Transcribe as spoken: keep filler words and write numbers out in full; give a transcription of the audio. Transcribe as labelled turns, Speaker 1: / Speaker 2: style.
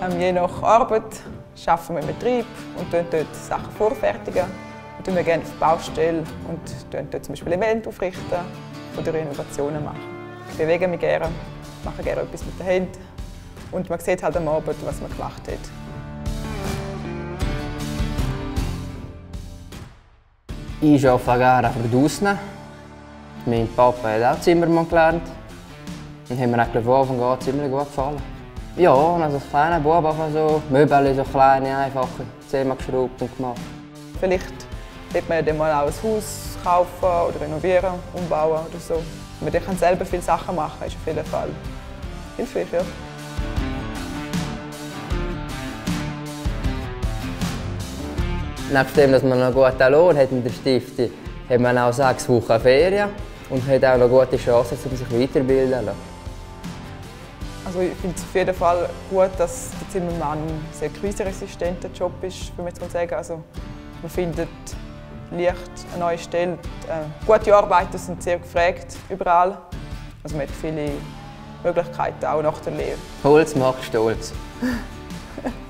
Speaker 1: Ähm, je nach Arbeit arbeiten wir im Betrieb und tun dort Sachen vorfertigen. Und tun wir gerne auf die Baustelle und tun dort zum Beispiel Events aufrichten oder Innovationen machen. Ich bewege mich gerne, mache gerne etwas mit den Händen und man sieht halt am Abend, was man gemacht hat.
Speaker 2: Ich arbeite gerne für draussen. Mein Papa hat auch Zimmermann gelernt. Und hat mir eigentlich von Anfang an ziemlich gut gefallen. Ja, als kleiner Bub einfach so Möbel, so kleine, einfache zusammengeschraubt und gemacht.
Speaker 1: Vielleicht wird man dann mal auch ein Haus kaufen oder renovieren, umbauen oder so. Man kann selber viele Sachen machen, ist auf jeden Fall hilfreich. Ja.
Speaker 2: Neben dem, dass man noch einen guten Lohn hat in der Stiftung, hat man auch sechs Wochen Ferien und hat auch noch gute Chancen, um sich weiterbilden zu lassen.
Speaker 1: Also ich finde es auf jeden Fall gut, dass der Zimmermann ein sehr krisenresistenter Job ist, würde ich sagen. Also man findet leicht eine neue Stelle. Äh, gute Arbeiter sind sehr gefragt überall. Also man hat viele Möglichkeiten, auch nach der Lehre.
Speaker 2: Holz macht stolz.